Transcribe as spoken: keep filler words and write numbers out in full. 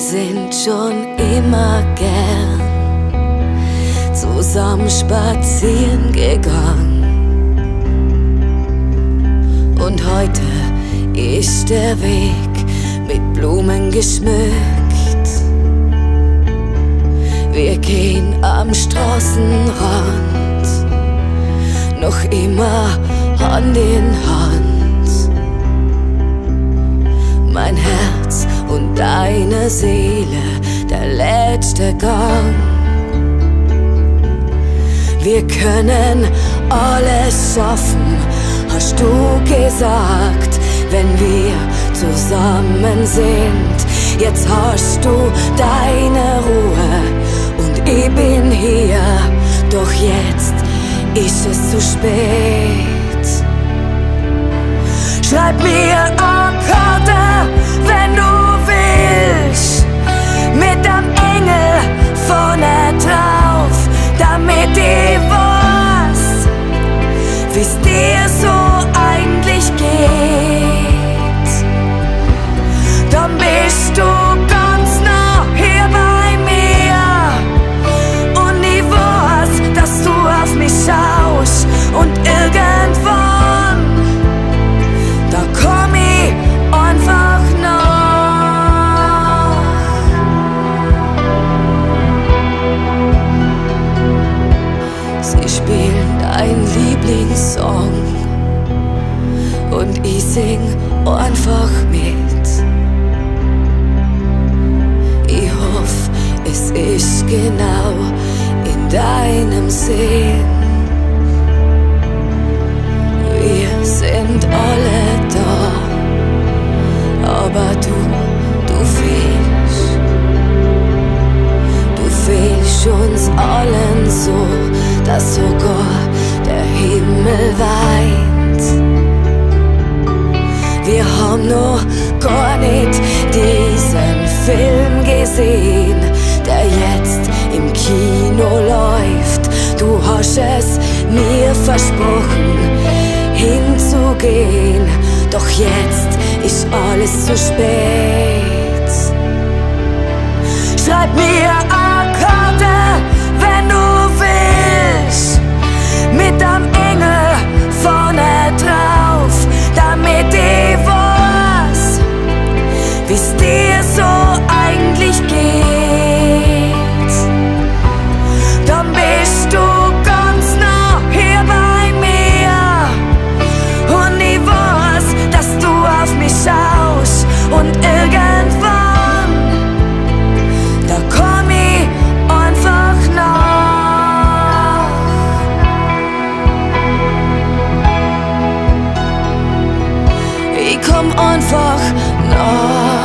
sind schon immer gern zusammen spazieren gegangen. Und heute ist der Weg mit Blumen geschmückt. Wir gehen am Straßenrand noch immer Hand in Hand. Mein Herz und deine Seele, der letzte Gang. Wir können alles schaffen, hast du gesagt, wenn wir zusammen sind. Jetzt hast du deine Ruhe und ich bin hier, doch jetzt ist es zu spät. Schreib mir eine Karte, wenn du willst, mit einem Engel vorne drauf, damit ich weiß, wie's dir so eigentlich geht. Dann bist du ganz nah hier bei mir und ich weiß, dass du auf mich schaust und irgendwann, da komm ich einfach nach. Sie spielen dein Lieblingssong und ich sing einfach mit. Ich hoffe, es ist genau in deinem Sinn. Wir sind alle da, aber du, du fehlst. Du fehlst uns allen so, dass sogar der Himmel weint. Wir haben noch gar nicht diesen Film gesehen, der jetzt im Kino läuft. Du hast es mir versprochen, hinzugehen, doch jetzt ist alles zu spät. Schreib mir eine Karte, wenn du willst, mit einem Engel vorne drauf, damit ich weiß, wie's dir so eigentlich geht. Dann bist du ganz nah hier bei mir und ich weiß, dass du auf mich schaust und irgendwann, da komm ich einfach nach. Ich komm einfach nach.